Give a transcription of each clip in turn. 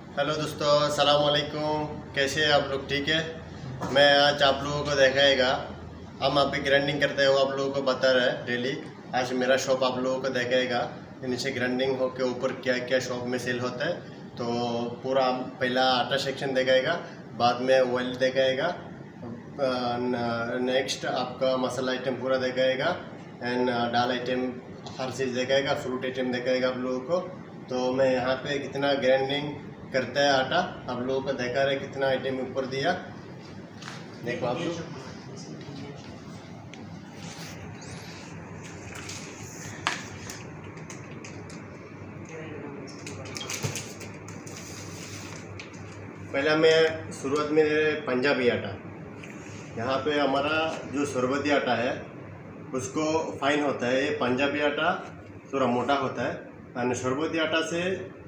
Hello दोस्तों, अस्सलाम वालेकुम। कैसे हैं आप लोग? ठीक है। मैं आज आप लोगों को दिखाएगा, हम अभी ग्राइंडिंग करते हैं वो आप लोगों को बता रहे हैं डेली। आज मेरा शॉप आप लोगों को दिखाएगा, नीचे ग्राइंडिंग हो के ऊपर क्या क्या शॉप में सेल होता है। तो पूरा पहला आटा सेक्शन दिखाएगा, बाद में ऑयल दिखाएगा, नेक्स्ट आपका मसाला आइटम पूरा दिखाएगा, एंड दाल आइटम हर चीज़ दिखाएगा, फ्रूट आइटम दिखाएगा आप लोगों को। तो मैं यहाँ पे कितना ग्राइंडिंग करता है आटा आप लोगों को देखा रहे, कितना आइटम ऊपर दिया देखो आप लोग। पहला मैं शुरुआत में पंजाबी आटा, यहाँ पे हमारा जो शरबती आटा है उसको फाइन होता है। ये पंजाबी आटा थोड़ा मोटा होता है, और शरबती आटा से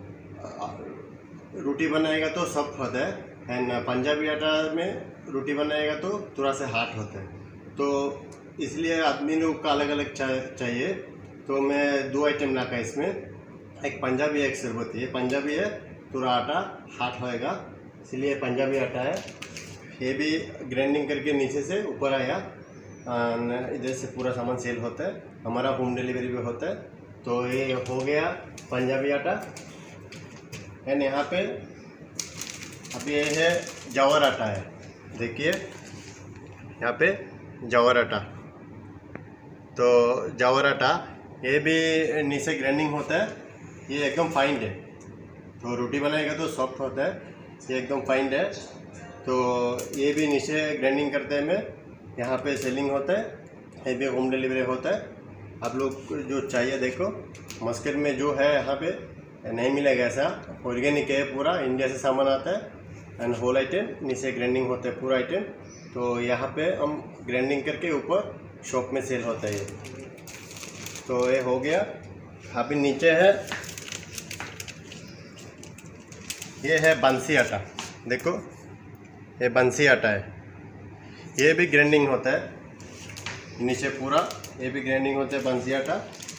रोटी बनाएगा तो सॉफ्ट होता है, एंड पंजाबी आटा में रोटी बनाएगा तो थोड़ा सा हार्ड होता है। तो इसलिए आदमी लोग का अलग अलग चाहिए। तो मैं दो आइटम रखा इसमें, एक पंजाबी एक शरबती। ये पंजाबी है, थोड़ा आटा हार्ड होएगा, इसलिए पंजाबी आटा है। ये भी ग्राइंडिंग करके नीचे से ऊपर आया, इधर से पूरा सामान सेल होता है, हमारा होम डिलीवरी भी होता है। तो ये हो गया पंजाबी आटा। एंड यहाँ पे अब ये है जवार आटा है, देखिए यहाँ पे जवार आटा। तो जवार आटा ये भी नीचे ग्राइंडिंग होता है, ये एकदम फाइन है। तो रोटी बनाएगा तो सॉफ्ट होता है, ये एकदम फाइन है। तो ये भी नीचे ग्राइंडिंग करते हैं, मैं यहाँ पे सेलिंग होता है, ये भी होम डिलीवरी होता है। आप लोग को जो चाहिए देखो, मार्केट में जो है यहाँ पे नहीं मिलेगा ऐसा, ऑर्गेनिक है, पूरा इंडिया से सामान आता है, एंड होल आइटम नीचे ग्राइंडिंग होता है पूरा आइटम। तो यहाँ पे हम ग्राइंडिंग करके ऊपर शॉप में सेल होता है ये। तो ये हो गया। अभी नीचे है, ये है बंसी आटा, देखो ये बंसी आटा है, ये भी ग्राइंडिंग होता है नीचे पूरा, ये भी ग्राइंडिंग होता है बंसी आटा।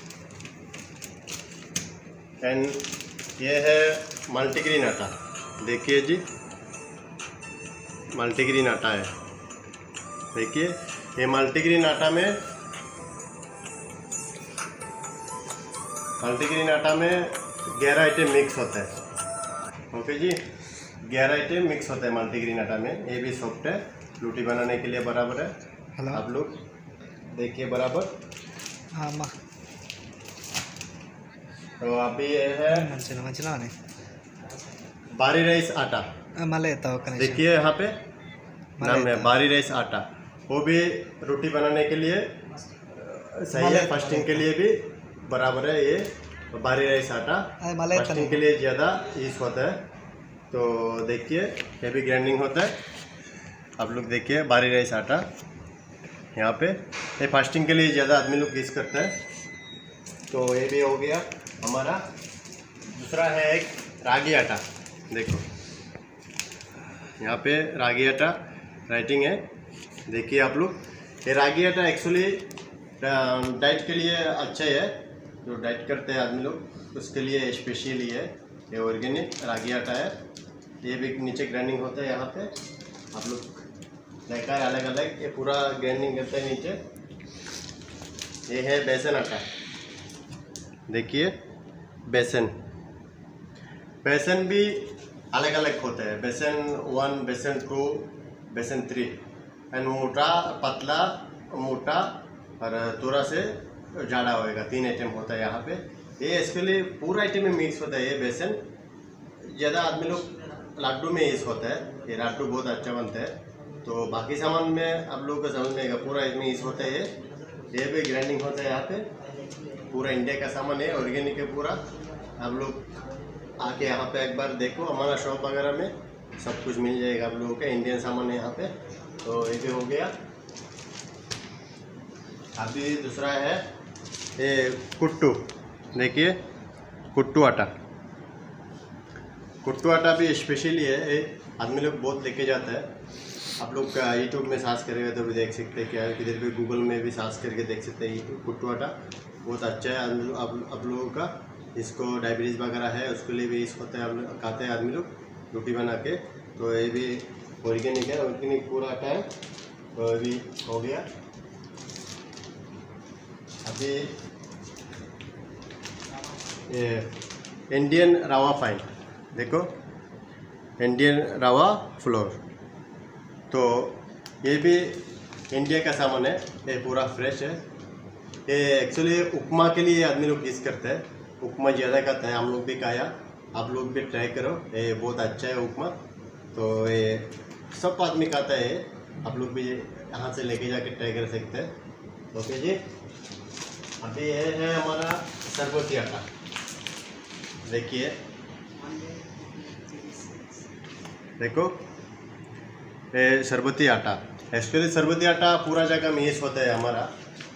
एंड ये है मल्टीग्रेन आटा, देखिए जी मल्टीग्रेन आटा है, देखिए ये मल्टीग्रेन आटा में 11 आइटम मिक्स होता है। ओके जी, 11 आइटम मिक्स होता है मल्टीग्रेन आटा में। ये भी सॉफ्ट है, रोटी बनाने के लिए बराबर है। आप लोग देखिए बराबर। हाँ माँ। तो अभी ये है मंचला बारी राइस आटा, देखिए यहाँ पे नाम है बारी राइस आटा। वो भी रोटी बनाने के लिए सही है, फास्टिंग के लिए भी बराबर है। ये बारी राइस आटा फास्टिंग के लिए ज़्यादा यूज होता है। तो देखिए ये भी ग्राइंडिंग होता है, आप लोग देखिए बारी राइस आटा यहाँ पे, ये फास्टिंग के लिए ज़्यादा आदमी लोग यूज करते हैं। तो ये भी हो गया हमारा। दूसरा है एक रागी आटा, देखो यहाँ पे रागी आटा राइटिंग है, देखिए आप लोग। ये रागी आटा एक्चुअली डाइट के लिए अच्छा है, जो डाइट करते हैं आदमी लोग उसके लिए स्पेशली है। ये ऑर्गेनिक रागी आटा है, ये भी नीचे ग्राइंडिंग होता है यहाँ पे, आप लोग देखा है अलग अलग, ये पूरा ग्राइंडिंग करता है नीचे। ये है बेसन आटा, देखिए बेसन भी अलग अलग होता है, बेसन 1, बेसन 2, बेसन 3, एंड मोटा पतला मोटा और थोड़ा से ज़्यादा होएगा, 3 आइटम होता है यहाँ पे। ये इसके लिए पूरा आइटम में मिक्स होता है। ये बेसन ज़्यादा आदमी लोग लड्डू में यूज़ होता है, ये लड्डू बहुत अच्छा बनता है। तो बाकी सामान में आप लोगों को समझ में आएगा, पूरा इसमें यूज़ होता है। ये भी ग्राइंडिंग होता है यहाँ पे, पूरा इंडिया का सामान है, ऑर्गेनिक है पूरा। आप लोग आके यहाँ पे एक बार देखो, हमारा शॉप वगैरह में सब कुछ मिल जाएगा आप लोगों का, इंडियन सामान है यहाँ पे। तो ये भी हो गया। अभी दूसरा है ये कुट्टू, देखिए कुट्टू आटा भी स्पेशली है, ये आदमी लोग बहुत लेके जाता है। आप लोग यूट्यूब में सर्च करेंगे तो भी देख सकते हैं, क्या किधर भी गूगल में भी सर्च करके देख सकते हैं। कुट्टू आटा बहुत अच्छा है आप लोगों का, इसको डायबिटीज़ वगैरह है उसके लिए भी इस होता है, खाते हैं आदमी लोग। रोटी बना के। तो ये भी ऑर्गेनिक है, ऑर्गेनिक पूरा आटा है। तो अभी हो गया। अभी ये इंडियन रवा फाइन, देखो इंडियन रवा फ्लोर। तो ये भी इंडिया का सामान है, ये पूरा फ्रेश है। ये एक्चुअली उपमा के लिए आदमी लोग यूज़ करते हैं, उपमा ज़्यादा खाता है। हम लोग भी खाया, आप लोग भी ट्राई करो, ये बहुत अच्छा है उपमा। तो ये सब आदमी खाता है, आप लोग भी यहाँ से लेके जाके ट्राई कर सकते हैं। ओके जी। अभी ये है हमारा सरबती आटा, देखिए, देखो ये शरबती आटा। एक्चुअली शरबती आटा पूरा जगह में यूज़ होता है हमारा।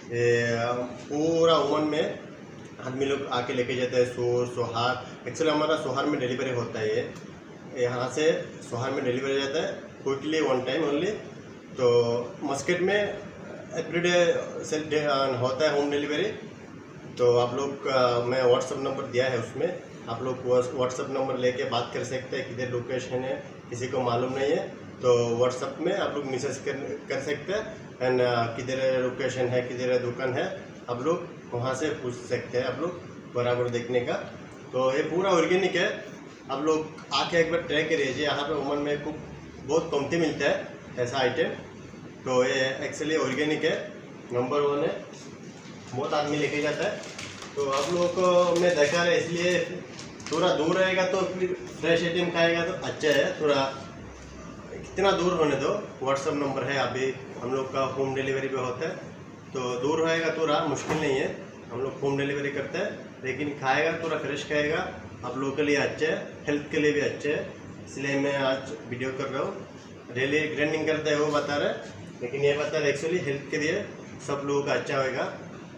पूरा ओवन में आदमी लोग आके लेके जाते हैं। सोहार, एक्चुअली हमारा सोहार में डिलीवरी होता है। ये यहाँ से सोहार में डिलीवरी जाता है क्विकली, वन टाइम ओनली। तो मस्केट में एवरीडे से होता है होम डिलीवरी। तो आप लोग मैं व्हाट्सअप नंबर दिया है, उसमें आप लोग व्हाट्सअप नंबर लेके बात कर सकते हैं। किधर लोकेशन है किसी को मालूम नहीं है तो व्हाट्सअप में आप लोग मैसेज कर सकते हैं। एंड किधर लोकेशन है, किधर दुकान है, आप लोग वहाँ से पूछ सकते हैं, आप लोग बराबर देखने का। तो ये पूरा ऑर्गेनिक है, आप लोग आके एक बार ट्राई करिए। यहाँ पे ओमान में बहुत कमती मिलता है ऐसा आइटम। तो ये एक्चुअली ऑर्गेनिक है, नंबर 1 है, बहुत आदमी लेके जाता है। तो आप लोगों को मैं देखा है, इसलिए थोड़ा दूर रहेगा तो फिर फ्रेश आइटम खाएगा तो अच्छा है। थोड़ा कितना दूर होने दो, व्हाट्सअप नंबर है, अभी हम लोग का होम डिलीवरी भी होता है। तो दूर रहेगा थोड़ा मुश्किल नहीं है, हम लोग होम डिलीवरी करते हैं। लेकिन खाएगा थोड़ा फ्रेश खाएगा, आप लोगों के लिए अच्छा है, हेल्थ के लिए भी अच्छा है। इसलिए मैं आज वीडियो कर रहा हूँ। डेली ग्राइंडिंग करता है वो बता रहे, लेकिन ये बता रहे एक्चुअली हेल्थ के लिए सब लोगों का अच्छा होगा।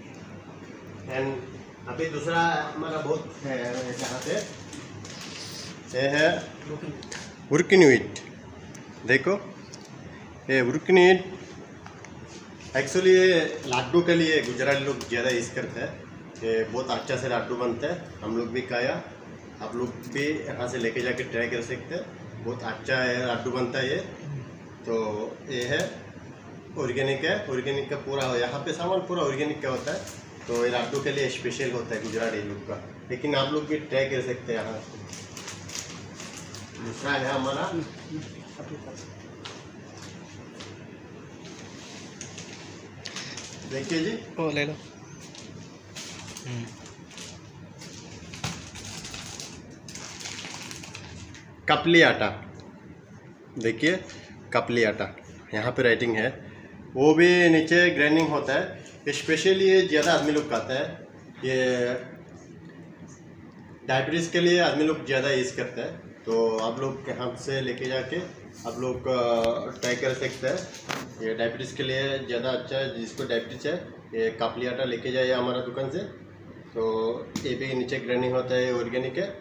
एंड अभी दूसरा हमारा बहुत है यहाँ पे, ये है वर्किंग व्हीट। देखो ये वर्किंग व्हीट एक्चुअली लड्डू के लिए गुजराती लोग ज़्यादा यूज़ करते हैं। ये बहुत अच्छा से लड्डू बनता है, हम लोग भी खाया, आप लोग भी यहाँ से लेके जाके ट्राई कर सकते हैं। बहुत अच्छा है लड्डू बनता है ये। तो ये है ऑर्गेनिक है, ऑर्गेनिक का पूरा यहाँ पे सामान पूरा ऑर्गेनिक का होता है। तो ये लड्डू के लिए स्पेशल होता है गुजराती लोग का, लेकिन आप लोग भी ट्राई कर सकते हैं यहाँ से। दूसरा है हमारा देखिए जी, ओ ले लो। कपली आटा, देखिए कपली आटा, यहाँ पे राइटिंग है, वो भी नीचे ग्राइंडिंग होता है। स्पेशली ये ज़्यादा आदमी लोग खाता है, ये डायबिटीज़ के लिए आदमी लोग ज़्यादा यूज़ करते हैं। तो आप लोग यहाँ से लेके जाके आप लोग ट्राई कर सकते हैं। ये डायबिटीज़ के लिए ज़्यादा अच्छा है, जिसको डायबिटीज़ है ये कापली आटा लेके जाइए हमारा दुकान से। तो ये भी नीचे ग्राइंडिंग होता है, ऑर्गेनिक है।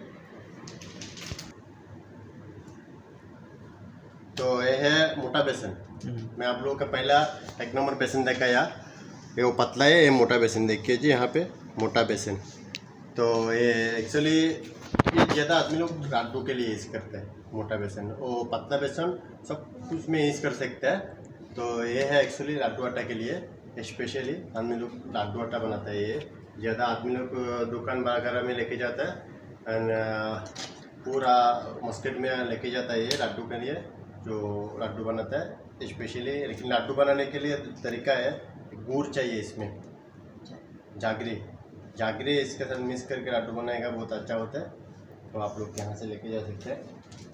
तो ये है मोटा बेसन, मैं आप लोगों का पहला 1 नंबर बेसन दिखाया, ये वो पतला है, ये मोटा बेसन देखिए जी, यहाँ पे मोटा बेसन। तो ये एक्चुअली ये ज़्यादा आदमी लोग लड्डू के लिए यूज़ करते हैं, मोटा बेसन। वो पतला बेसन सब कुछ में यूज़ कर सकते हैं। तो ये है एक्चुअली लड्डू आटा के लिए, स्पेशली आदमी लोग लड्डू आटा बनाता है। ये ज़्यादा आदमी लोग दुकान वगैरह में लेके जाता है एंड पूरा मार्केट में लेके जाता है ये लड्डू के लिए, जो लड्डू बनाता है स्पेशली। लेकिन लड्डू बनाने के लिए तरीका है, गुड़ चाहिए इसमें, जागरी इसके साथ मिक्स करके लड्डू बनाएगा, बहुत अच्छा होता है। तो आप लोग यहाँ से लेके जा सकते हैं।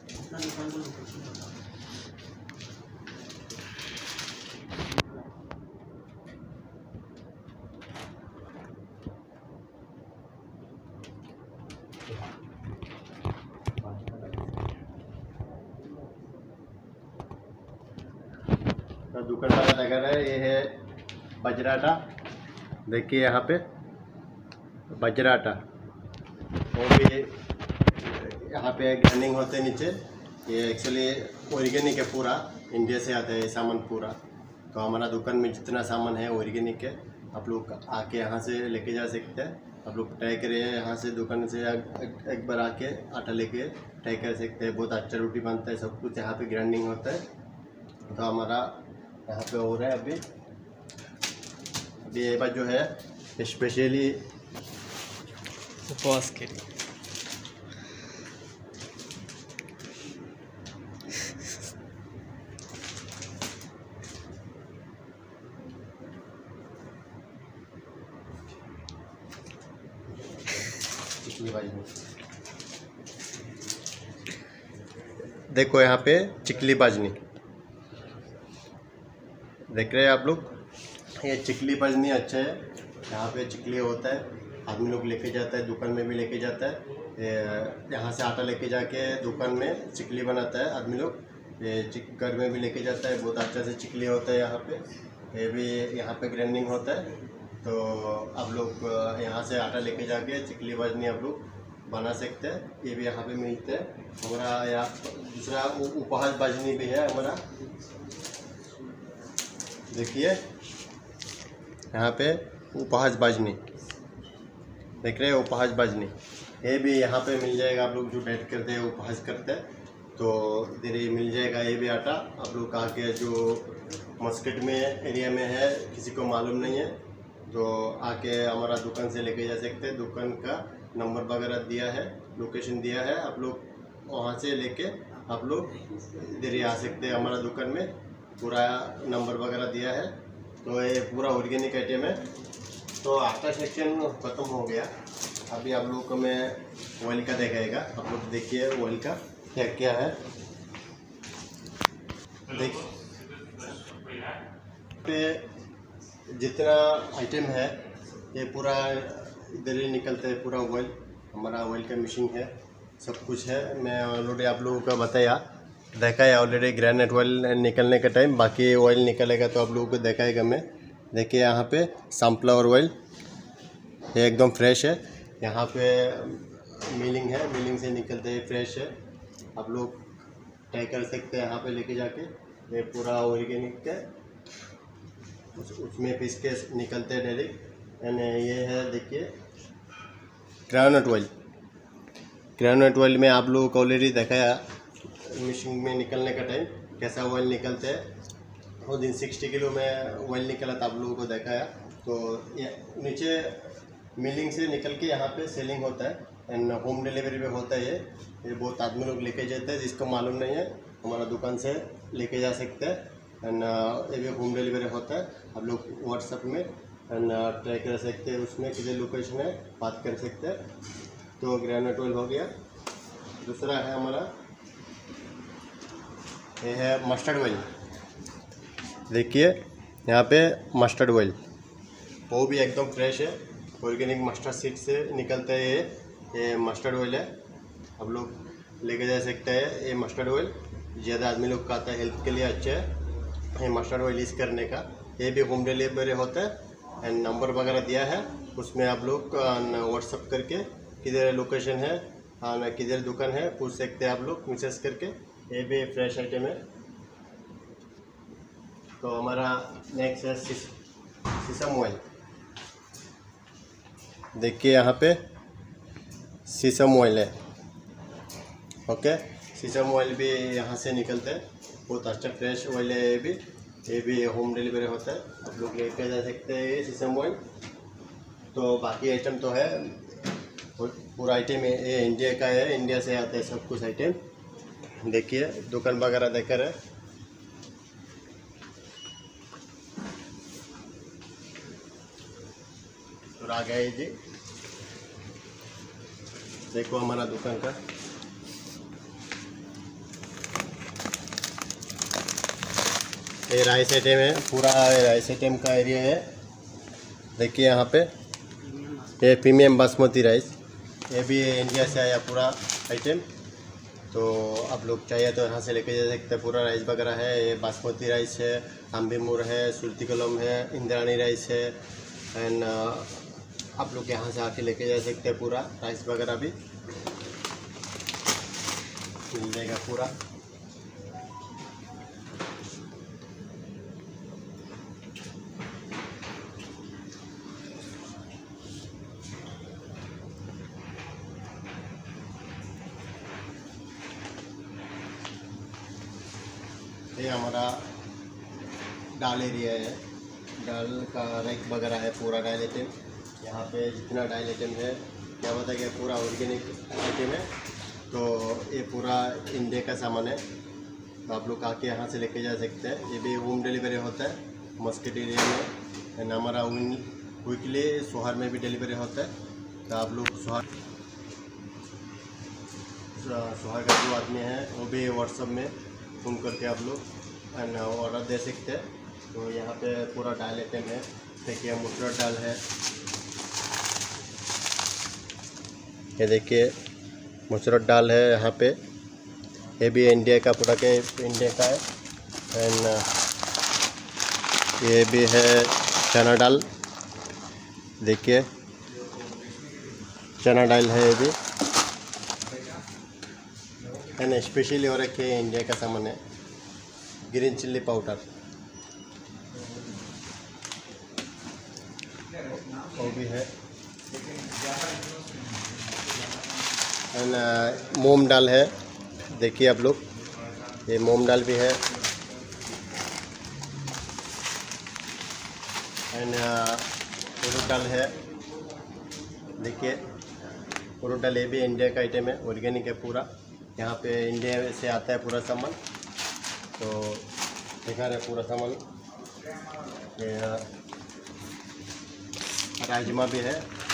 तो दुकान वाला लगा रहा है, ये है बजरा आटा, देखिए यहाँ पे बजरा आटा, वो भी यहाँ पे ग्राइंडिंग होते हैं नीचे। ये एक्चुअली ऑर्गेनिक है, पूरा इंडिया से आता है ये सामान पूरा। तो हमारा दुकान में जितना सामान है ऑर्गेनिक है, आप लोग आके यहाँ से लेके जा सकते हैं। आप लोग ट्राई करिए, यहाँ से दुकान से एक बार आके आटा लेके ट्राई कर सकते हैं। बहुत अच्छा रोटी बनता है, सब कुछ यहाँ पे ग्राइंडिंग होता है। तो हमारा यहाँ पे हो रहा है अभी ये बात जो है स्पेशली उपवास के लिए। चिकली भाजनी, देखो यहाँ पे चिकली भाजनी देख रहे हैं आप लोग। ये चिकली भाजनी अच्छा है, यहाँ पे चिकली होता है, आदमी लोग लेके जाता है, दुकान में भी लेके जाता है। यहाँ से आटा लेके जाके दुकान में चिकली बनाता है आदमी लोग, ये घर में भी लेके जाता है। बहुत अच्छा से चिकली होता है यहाँ पे, ये भी यहाँ पे ग्राइंडिंग होता है। तो आप लोग यहाँ से आटा लेके जाके चिकली भाजनी आप लोग बना सकते हैं, ये भी यहाँ पे मिलते हैं। हमारा यहाँ दूसरा उपहास भाजनी भी है हमारा, देखिए यहाँ पे उपहास भाजनी देख रहे हैं, उपहास भाजनी ये भी यहाँ पे मिल जाएगा। आप लोग जो डाइट करते हैं उपहास करते हैं तो इधर ही मिल जाएगा। ये भी आटा आप लोग आके जो मस्कट में एरिया में है, किसी को मालूम नहीं है तो आके हमारा दुकान से लेके जा सकते हैं। दुकान का नंबर वगैरह दिया है, लोकेशन दिया है, आप लोग वहाँ से लेके आप लोग इधर ही आ सकते हैं हमारा दुकान में। पूरा नंबर वगैरह दिया है। तो ये पूरा ऑर्गेनिक आइटम है। तो आटा सेक्शन ख़त्म हो गया, अभी आप लोगों को मैं ऑयल का दिखाएगा। आप लोग देखिए ऑयल का क्या क्या है। देखिए पे जितना आइटम है ये पूरा इधर ही निकलता है, पूरा ऑयल हमारा ऑयल का मशीन है, सब कुछ है। मैं ऑलरेडी आप लोगों को बताया देखा है ऑलरेडी ग्रेनेट ऑयल निकलने का टाइम, बाकी ऑयल निकलेगा तो आप लोगों को दिखाएगा मैं। देखिए यहाँ पे सनफ्लावर ऑयल ये एकदम फ्रेश है, यहाँ पे मिलिंग है, मिलिंग से निकलते हैं, फ्रेश है। आप लोग ट्राई कर सकते हैं यहाँ पे लेके जाके। ये पूरा ऑर्गेनिक है, उसमें पीस के निकलते हैं डायरेक्ट। एंड ये है देखिए ग्रेनेट ऑयल। ग्रेनेट ऑयल में आप लोगों को ऑलरेडी दिखाया मशीन में निकलने का टाइम कैसा ऑयल निकलते हैं। वो दिन 60 किलो में ऑयल निकला था, आप लोगों को दिखाया। तो ये नीचे मिलिंग से निकल के यहाँ पे सेलिंग होता है एंड होम डिलीवरी भी होता है। ये बहुत आदमी लोग लेके जाते हैं, जिसको मालूम नहीं है हमारा दुकान से लेके जा सकते हैं। एंड ये भी होम डिलीवरी होता है। आप लोग व्हाट्सएप में एंड ट्राई कर सकते हैं, उसमें किधर लोकेशन है बात कर सकते हैं। तो ग्रेनेट ऑयल हो गया। दूसरा है हमारा ये है मस्टर्ड ऑयल। देखिए यहाँ पे मस्टर्ड ऑयल, वो भी एकदम फ्रेश है, ऑर्गेनिक मस्टर्ड सीड से निकलता है। ये मस्टर्ड ऑयल है, आप लोग लेके जा सकते हैं। ये मस्टर्ड ऑयल ज़्यादा आदमी लोग खाता है, हेल्थ के लिए अच्छा है ये मस्टर्ड ऑयल यूज़ करने का। ये भी होम डिलीवरी होता है एंड नंबर वगैरह दिया है, उसमें आप लोग व्हाट्सअप करके किधर लोकेशन है किधर दुकान है पूछ सकते हैं आप लोग मैसेज करके। ये भी फ्रेश आइटम है। तो हमारा नेक्स्ट है सीसम ऑयल। देखिए यहाँ पे सीसम ऑयल है, ओके। सीसम ऑयल भी यहाँ से निकलता है, बहुत अच्छा फ्रेश ऑयल है। ये भी होम डिलीवरी होता है, आप लोग लेके जा सकते हैं ये सीसम ऑयल। तो बाकी आइटम तो है, पूरा आइटम ये इंडिया का है, इंडिया से आता है सब कुछ आइटम। देखिए दुकान वगैरह देखकर है। तो आ गए जी, देखो हमारा दुकान का। ये राइस आइटम है, पूरा राइस आइटम का एरिया है। देखिए यहाँ पे ये प्रीमियम बासमती राइस, ये भी इंडिया से आया पूरा आइटम। तो आप लोग चाहिए तो यहाँ से लेके जा सकते हैं, पूरा राइस वगैरह है। ये बासमती राइस है, अम्बीमूर है, सुरती कलम है, इंद्राणी राइस है। एंड आप लोग यहाँ से आके लेके जा सकते हैं, पूरा राइस वगैरह भी मिल जाएगा पूरा। ये हमारा दाल एरिया है, दाल का रैक वगैरह है, पूरा डाल आइटम। यहाँ पे जितना डाल आइटम है क्या बता गया, पूरा ऑर्गेनिक आइटम है। तो ये पूरा इंडिया का सामान है, तो आप लोग आके यहाँ से लेके जा सकते हैं। ये भी होम डिलीवरी होता है मस्किट एरिया में, एंड हमारा वीकली सोहर में भी डिलीवरी होता है। तो आप लोग सोहर का जो आदमी है वो भी व्हाट्सएप में फ़ोन करके आप लोग एंड ऑर्डर दे सकते हैं। तो यहाँ पे पूरा दाल आइटम है, देखिए मसूर दाल है, ये देखिए मसूर दाल है यहाँ पे। ये भी इंडिया का पूरा के इंडिया का है। एंड ये भी है चना दाल, देखिए चना दाल है ये भी। एंड स्पेशली और एक इंडिया का सामान है ग्रीन चिल्ली पाउडर, वो भी है। एंड मूंग दाल है, देखिए आप लोग, ये मूंग दाल भी है। एंड उड़द दाल है, देखिए उड़द दाल, ये भी इंडिया का आइटम है, ऑर्गेनिक है पूरा। यहाँ पे इंडिया से आता है पूरा सामान, तो दिखा रहे पूरा सामान। ये राजमा भी है,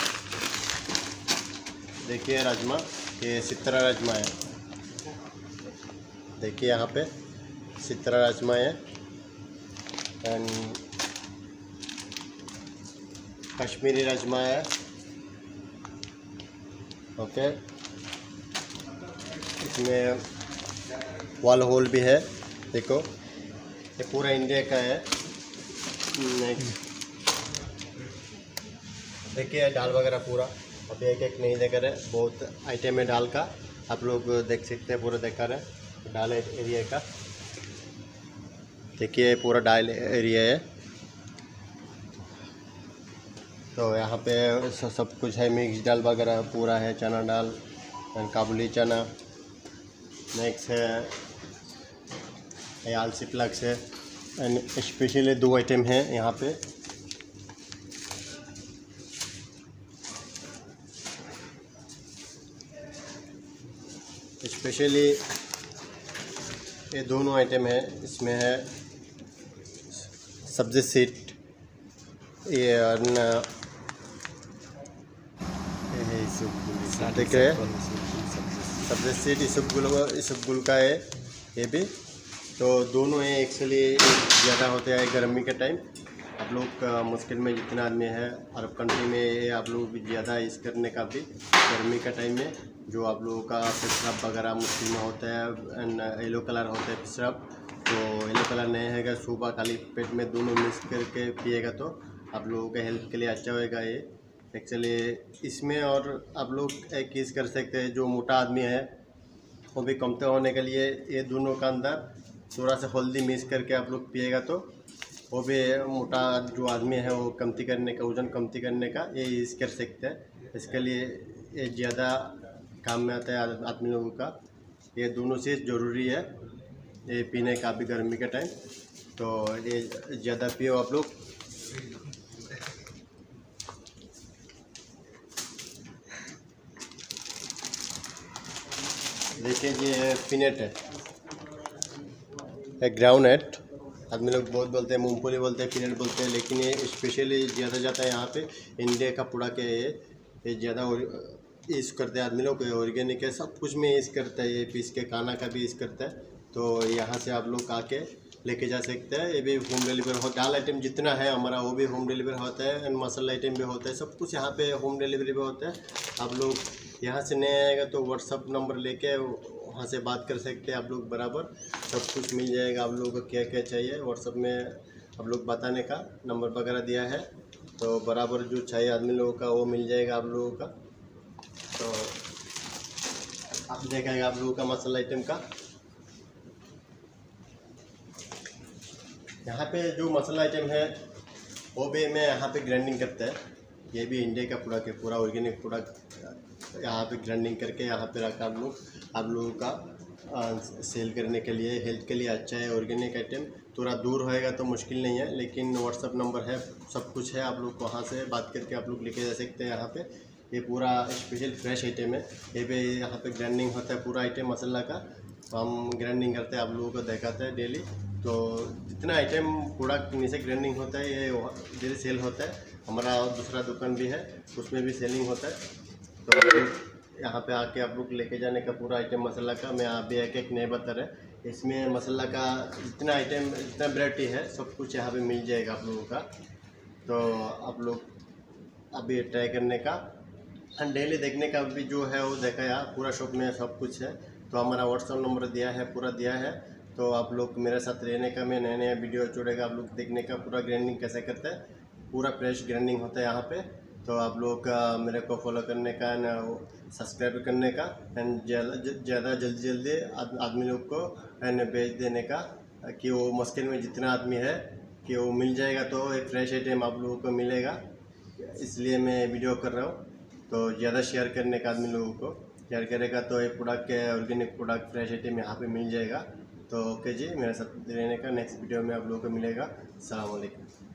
देखिए राजमा, ये सितरा राजमा है, देखिए यहाँ पे सितरा राजमा है। एंड कश्मीरी राजमा है, ओके। इसमें वाल होल भी है, देखो ये पूरा इंडिया का है। नेक्स्ट देखिए दाल वगैरह पूरा, अभी एक एक नहीं देख रहे, बहुत आइटम है दाल का, आप लोग देख सकते हैं, पूरा देखा रहे दाल एरिया का। देखिए पूरा दाल एरिया है, तो यहाँ पे सब कुछ है, मिक्स दाल वगैरह पूरा है, चना दाल एंड काबुली चना। नेक्स्ट है आलसी फ्लैक्स है। एंड स्पेशली 2 आइटम है यहाँ पे, स्पेशली ये दोनों आइटम है। इसमें है सब्जी सीट, ये देख रहे हैं सब्जी सीट इसबगुल का है ये भी। तो दोनों है एक्चुअली ज़्यादा होते हैं गर्मी के टाइम। आप लोग मुश्किल में जितना आदमी है अरब कंट्री में, ये आप लोग ज़्यादा यूज़ करने का भी गर्मी का टाइम में, जो आप लोगों का पेशाब वगैरह मुश्किल में होता है एंड येलो कलर होता है पेशाब, तो येलो कलर नहीं है, सुबह खाली पेट में दोनों मिक्स करके पिएगा तो आप लोगों के हेल्थ के लिए अच्छा होएगा ये एक्चुअली इसमें। और आप लोग एक चीज़ कर सकते हैं, जो मोटा आदमी है वो भी कमते होने के लिए ये दोनों का अंदर थोड़ा सा हल्दी मिक्स करके आप लोग पिएगा तो वो भी मोटा जो आदमी है वो कमती करने का, वजन कमती करने का ये यूज़ कर सकते हैं। इसके लिए ये ज़्यादा काम में आता है आदमी लोगों का। ये दोनों चीज़ ज़रूरी है ये पीने का भी गर्मी के टाइम, तो ये ज़्यादा पियो आप लोग। देखिए ये पीनट है, एक ग्राउंड नट, आदमी लोग बहुत बोलते हैं, मूंगफली बोलते हैं, पीनट बोलते हैं, लेकिन ये स्पेशली ज़्यादा जाता है यहाँ पे इंडिया का पूरा के ये ज़्यादा यूज़ करते हैं आदमी लोग। ऑर्गेनिक है, सब कुछ में यूज़ करता है, ये पीस के खाना का भी यूज़ करता है। तो यहाँ से आप लोग आके लेके जा सकते हैं। ये भी होम डिलीवरी हो, दाल आइटम जितना है हमारा वो भी होम डिलीवरी होता है एंड मसाला आइटम भी होता है, सब कुछ यहाँ पे होम डिलीवरी भी होता है। आप लोग यहाँ से नहीं आएगा तो व्हाट्सअप नंबर लेके वहाँ से बात कर सकते हैं आप लोग, बराबर सब कुछ मिल जाएगा। आप लोगों को क्या क्या चाहिए व्हाट्सअप में आप लोग बताने का नंबर वगैरह दिया है, तो बराबर जो चाहिए आदमी लोगों का वो मिल जाएगा आप लोगों का। तो आप देखेंगे आप लोगों का मसाला आइटम का, यहाँ पे जो मसाला आइटम है वो भी मैं यहाँ पे ग्राइंडिंग करता है। ये भी इंडिया का पूरा के पूरा ऑर्गेनिक प्रोडक्ट यहाँ पे ग्राइंडिंग करके यहाँ पे रखा आप लोगों का सेल करने के लिए, हेल्थ के लिए अच्छा है। ऑर्गेनिक आइटम थोड़ा दूर होएगा तो मुश्किल नहीं है, लेकिन व्हाट्सअप नंबर है, सब कुछ है, आप लोग वहाँ से बात करके आप लोग लेके जा सकते हैं। यहाँ पे ये पूरा स्पेशल फ्रेश आइटम है। ये पे यहाँ पे ग्राइंडिंग होता है पूरा आइटम मसाला का, तो हम ग्राइंडिंग करते हैं, आप लोगों को दिखाते हैं डेली। तो जितना आइटम प्रोडक्ट नीचे ग्राइंडिंग होता है ये डेली सेल होता है। हमारा दूसरा दुकान भी है, उसमें भी सेलिंग होता है। तो यहाँ पे आके आप लोग लेके जाने का पूरा आइटम मसाला का, मैं अभी एक नहीं बता रहे। इसमें मसाला का जितना आइटम, जितना वैरायटी है, सब कुछ यहाँ पे मिल जाएगा आप लोगों का। तो आप लोग अभी ट्राई करने का एंड डेली देखने का भी जो है वो देखा यार, पूरा शॉप में सब कुछ है। तो हमारा व्हाट्सअप नंबर दिया है, पूरा दिया है। तो आप लोग मेरे साथ रहने का, मैं नया नया वीडियो छोड़ेगा, आप लोग देखने का पूरा ग्राइंडिंग कैसे करते हैं, पूरा फ्रेश ग्राइंडिंग होता है यहाँ पे। तो आप लोग मेरे को फॉलो करने का ना, सब्सक्राइब करने का एंड ज़्यादा जल्दी आदमी लोग को एंड भेज देने का, कि वो मुश्किल में जितना आदमी है कि वो मिल जाएगा, तो एक फ्रेश आइटम आप लोगों को मिलेगा। इसलिए मैं वीडियो कर रहा हूँ। तो ज़्यादा शेयर करने का, आदमी लोगों को शेयर करेगा तो ये प्रोडक्ट के ऑर्गेनिक प्रोडक्ट फ्रेश आइटम यहाँ पे मिल जाएगा। तो ओके जी, मेरे साथ रहने का, नेक्स्ट वीडियो में आप लोगों को मिलेगा। अस्सलाम वालेकुम।